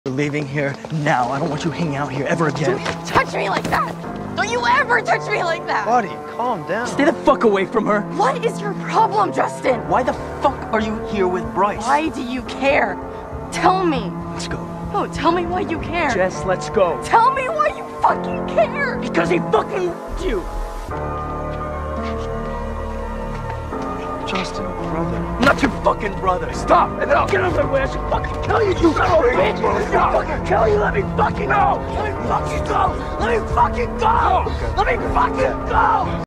You're leaving here now. I don't want you hanging out here ever again. Don't you touch me like that! Don't you ever touch me like that! Buddy, calm down. Stay the fuck away from her. What is your problem, Justin? Why the fuck are you here with Bryce? Why do you care? Tell me. Let's go. No, tell me why you care. Jess, let's go. Tell me why you fucking care! Because he fucking you. Justin, brother. I'm not your fucking brother. Stop, and then I'll get out of my way. I should fucking kill you, you son of a bitch. I'll fucking kill you. Let me fucking go. Let me fucking go. Let me fucking go. Let me fucking go.